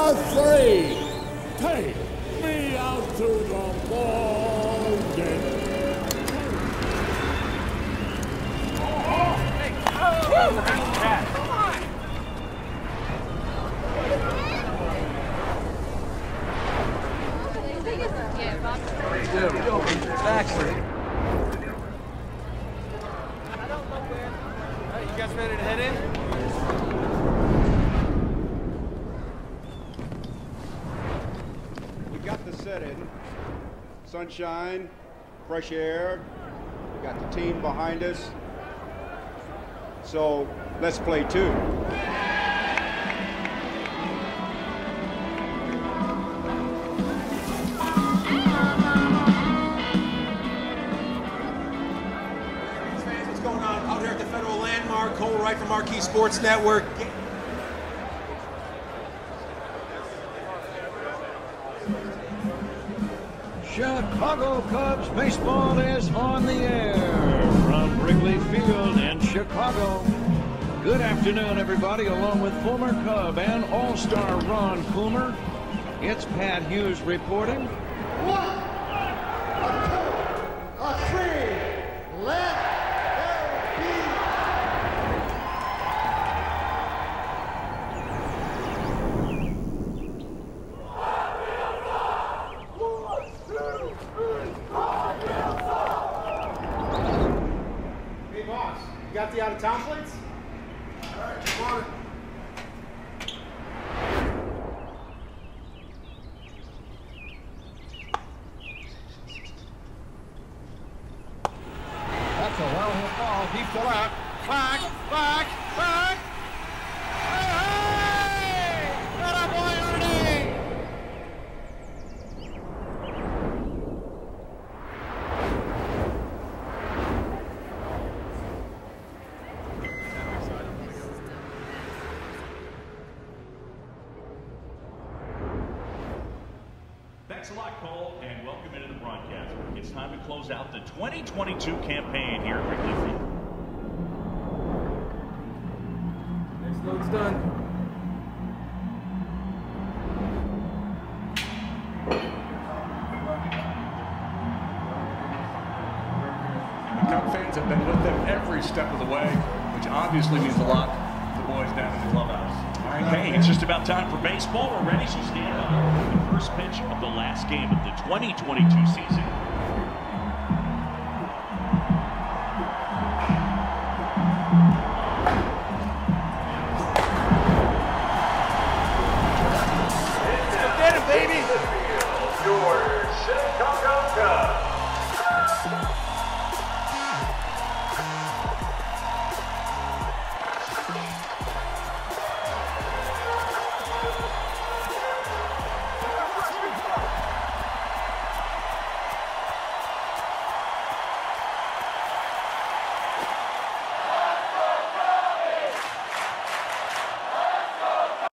3. Take me out to the ball game. You guys ready to head in? We got the set in. Sunshine, fresh air. We got the team behind us. So let's play two. What's going on out here at the Federal Landmark? Cole Wright from Marquee Sports Network. Chicago Cubs baseball is on the air from Wrigley Field in Chicago. Good afternoon, everybody, along with former Cub and All-Star Ron Coomer. It's Pat Hughes reporting. 1, 2, 3, let there be. Hey, boss, you got the out-of-town plates? All right, come on. That's a well-hit ball. Deep to left. Back. Hey! Got a boy Ernie! Thanks a lot, Cole, and welcome into the broadcast. It's time to close out the 2022 campaign here at Wrigley Field. Next load's done. The Cub fans have been with them every step of the way, which obviously means a lot to the boys down in the clubhouse. All right, hey, it's just about time for baseball. We're ready, so stand up. The first pitch of the last game of the 2022 season